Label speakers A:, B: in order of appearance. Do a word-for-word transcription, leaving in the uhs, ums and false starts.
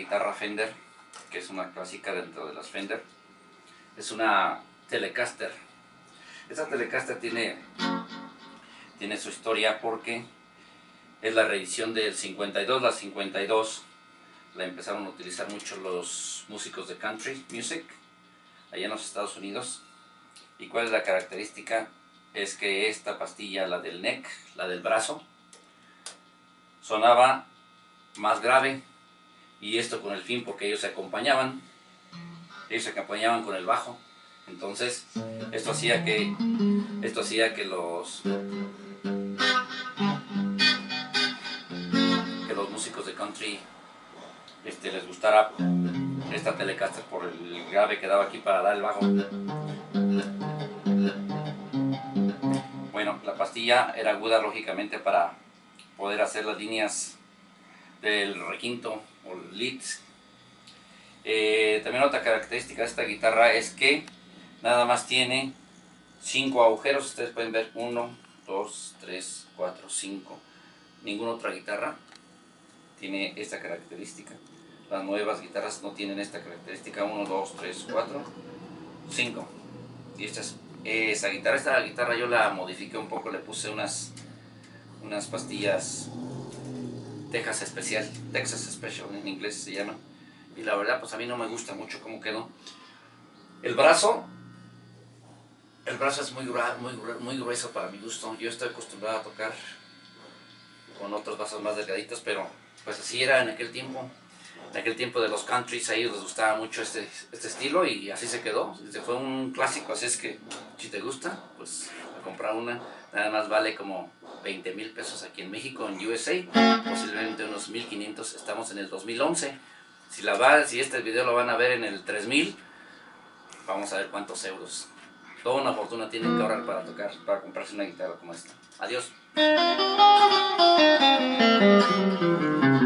A: guitarra Fender, que es una clásica dentro de las Fender. Es una Telecaster. Esta Telecaster tiene, tiene su historia porque es la reedición del cincuenta y dos. La cincuenta y dos la empezaron a utilizar mucho los músicos de country music allá en los Estados Unidos. ¿Y cuál es la característica? Es que esta pastilla, la del neck, la del brazo, sonaba más grave, y esto con el fin porque ellos se acompañaban, ellos se acompañaban con el bajo. Entonces esto hacía que esto hacía que los que los músicos de country este, les gustara esta Telecaster por el grave que daba aquí para dar el bajo. Bueno, la pastilla era aguda lógicamente para poder hacer las líneas del requinto o leads. Eh, también otra característica de esta guitarra es que nada más tiene cinco agujeros. Ustedes pueden ver uno, dos, tres, cuatro, cinco. Ninguna otra guitarra tiene esta característica. Las nuevas guitarras no tienen esta característica. uno, dos, tres, cuatro, cinco. Y esta es esa guitarra. Esta guitarra yo la modifiqué un poco, le puse unas, unas pastillas Texas Especial, Texas Special en inglés se llama. Y la verdad pues a mí no me gusta mucho cómo quedó. El brazo, el brazo es muy, muy, muy grueso para mi gusto. Yo estoy acostumbrado a tocar con otros brazos más delgaditos, pero pues así era en aquel tiempo. En aquel tiempo de los countries, a ellos les gustaba mucho este, este estilo y así se quedó. Este fue un clásico, así es que si te gusta, pues a comprar una. Nada más vale como veinte mil pesos aquí en México, en U S A, posiblemente unos mil quinientos. Estamos en el dos mil once. Si, la va, si este video lo van a ver en el tres mil, vamos a ver cuántos euros. Toda una fortuna tienen que ahorrar para tocar, para comprarse una guitarra como esta. Adiós.